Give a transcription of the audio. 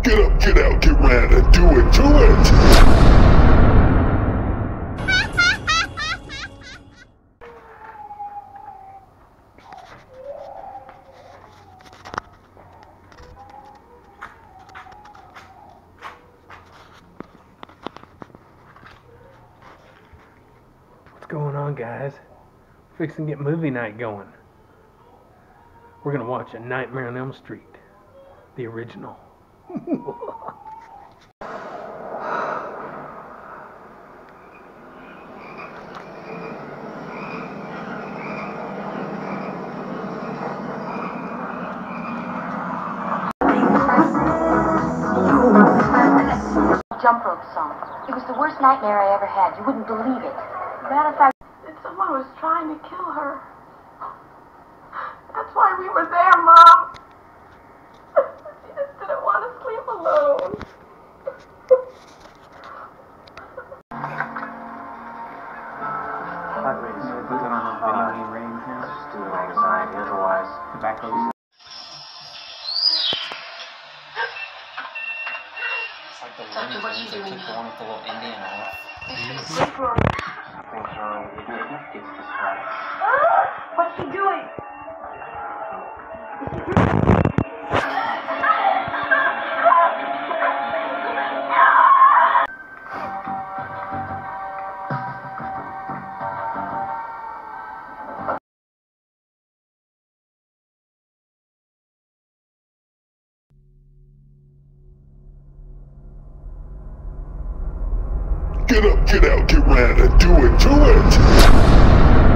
Get up, get out, get round, and do it, do it! What's going on, guys? Fixing to get movie night going. We're gonna watch A Nightmare on Elm Street, the original. Jump rope song. It was the worst nightmare I ever had. You wouldn't believe it. Matter of fact, someone was trying to kill her. That's why we were there, Mom. She just didn't want to sleep alone. Put that on video when it rains now. Just do it outside, otherwise tobacco's. It's like the Looney Tunes, they keep going with the little Indian off. What's she doing? Get up, get out, get round, and do it, do it!